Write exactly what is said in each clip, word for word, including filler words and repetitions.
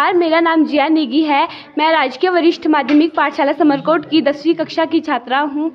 नमस्कार, मेरा नाम जिया नेगी है। मैं राजकीय वरिष्ठ माध्यमिक पाठशाला समरकोट की दसवीं कक्षा की छात्रा हूँ।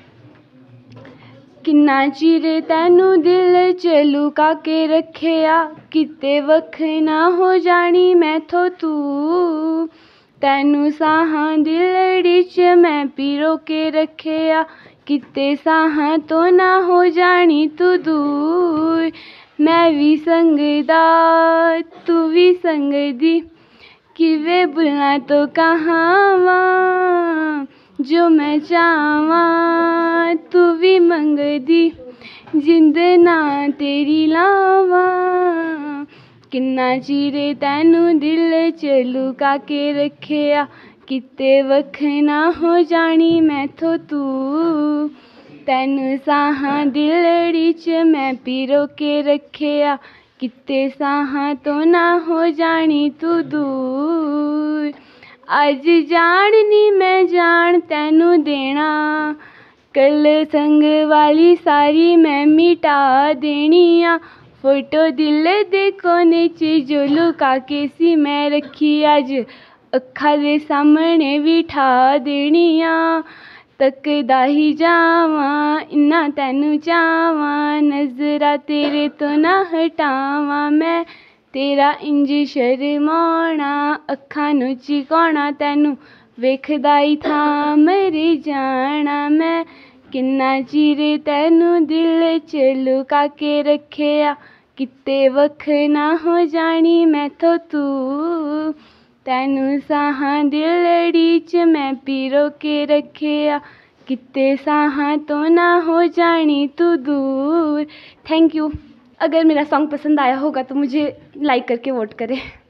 किन्ना चिर तैनू दिल च लुका के रखेआ, किते वख ना हो जानी मैथों तू। तैनू साहां दिलड़ी च मैं पिरो के रखेआ, किते साहां तो ना हो जानी तू दूर। मैं भी संगदा तू भी संगदी, किवे बुलना तो कहावा, जो मैं चाहवां तू भी मंगदी, जिंद ना तेरी लावा। किन्ना चिरे तैनू दिल च लुका के रखेआ, किते वख ना हो जानी मैथों तू। तैनू साहां दिलड़ी च मैं पिरो के रखेआ, किते साहां तो ना हो जानी तू दूर। अज जाननी मैं जान तैनू देना, कल संग वाली सारी मैं मिटा देनिया। फोटो दिल दे कोने च जो लुका के सी मैं रखी, अज अक्खां दे सामने बिठा देनिया। तकदा ही जावां इन्ना तैनू चाहवां, नजरा तेरे तो ना हटावां मैं। तेरा इंज शर्माना अक्खां नू चिकाना, तैनू वेखदा ही थां मर जाना मैं। किन्ना चिर तैनू दिल च लुका के रखेआ, किते वख ना हो जानी मैथों तू। तैनू साहां दिलड़ी च मैं पिरो के रखेआ, किते साहां तो ना हो जानी तू दूर। Thank you. अगर मेरा सॉन्ग पसंद आया होगा तो मुझे लाइक करके वोट करें।